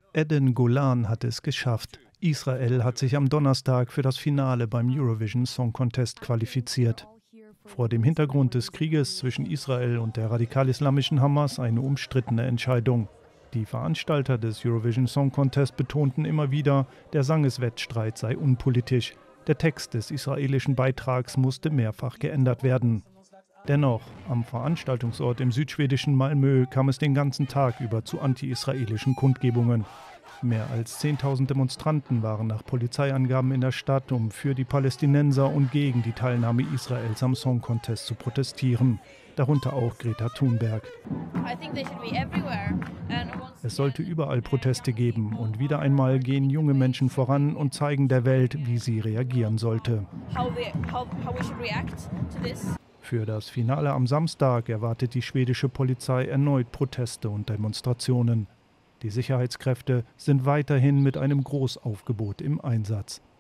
Eden Golan hat es geschafft. Israel hat sich am Donnerstag für das Finale beim Eurovision Song Contest qualifiziert. Vor dem Hintergrund des Krieges zwischen Israel und der radikal-islamischen Hamas eine umstrittene Entscheidung. Die Veranstalter des Eurovision Song Contest betonten immer wieder, der Sangeswettstreit sei unpolitisch. Der Text des israelischen Beitrags musste mehrfach geändert werden. Dennoch, am Veranstaltungsort im südschwedischen Malmö kam es den ganzen Tag über zu anti-israelischen Kundgebungen. Mehr als 10.000 Demonstranten waren nach Polizeiangaben in der Stadt, um für die Palästinenser und gegen die Teilnahme Israels am Song Contest zu protestieren. Darunter auch Greta Thunberg. Es sollte überall Proteste geben und wieder einmal gehen junge Menschen voran und zeigen der Welt, wie sie reagieren sollte. Für das Finale am Samstag erwartet die schwedische Polizei erneut Proteste und Demonstrationen. Die Sicherheitskräfte sind weiterhin mit einem Großaufgebot im Einsatz.